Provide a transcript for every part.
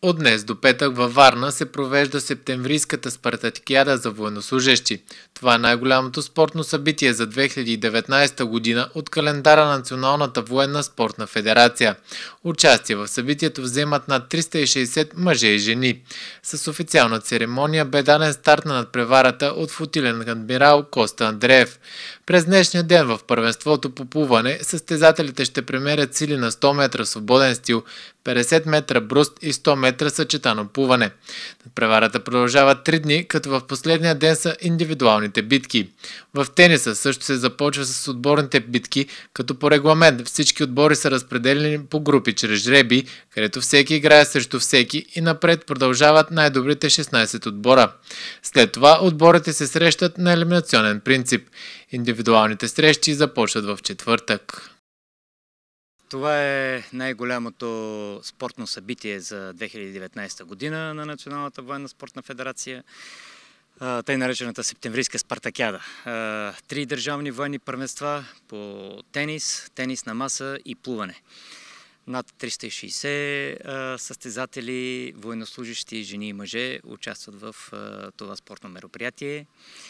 От днес до петък във Варна се провежда септемврийската спартакиада за военнослужещи. Това е най-голямото спортно събитие за 2019 година от календара на Националната военна спортна федерация. Участие в събитието вземат над 360 мъже и жени. С официална церемония бе даден старт на надпреварата от флотилен адмирал Коста Андреев. През днешния ден в първенството по плуване състезателите ще премерят сили на 100 метра свободен стил, 50 метра бруст и 100 метра съчетано плуване. Надпреварата продължава 3 дни, като в последния ден са индивидуалните битки. В тениса също се започва с отборните битки, като по регламент всички отбори са разпределени по групи чрез жребий, където всеки играе срещу всеки и напред продължават най-добрите 16 отбора. След това отборите се срещат на елиминационен принцип. Индивидуалните срещи започват в четвъртък. Това е най-голямото спортно събитие за 2019 година на Националната военна спортна федерация, тъй наречената септемврийска спартакиада. 3 държавни военни първенства по тенис, тенис на маса и плуване. Над 360 състезатели, военнослужещи, жени и мъже участват в това спортно мероприятие.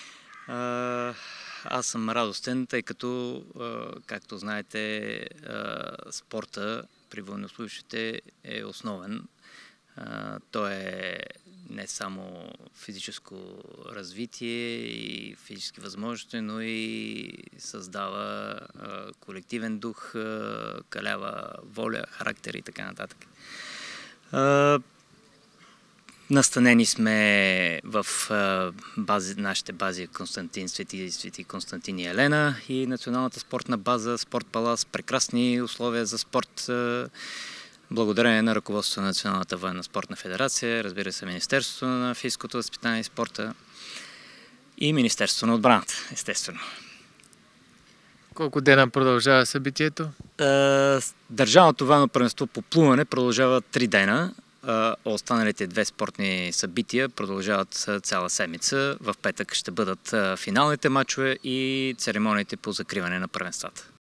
Аз съм радостен, тъй като, както знаете, спорта при военнослужещите е основен. Той е не само физическо развитие и физически възможности, но и създава колективен дух, калява воля, характер и така нататък. Настанени сме в нашите бази Свети Константин и Елена и Националната спортна база Спорт Палас. Прекрасни условия за спорт, благодарение на ръководството на Националната военна спортна федерация, разбира се, Министерството на физическото възпитание и спорта и Министерството на отбраната, естествено. Колко дена продължава събитието? Държавното военно първенство по плуване продължава 3 дена. Останалите 2 спортни събития продължават цяла седмица. В петък ще бъдат финалните мачове и церемониите по закриване на първенствата.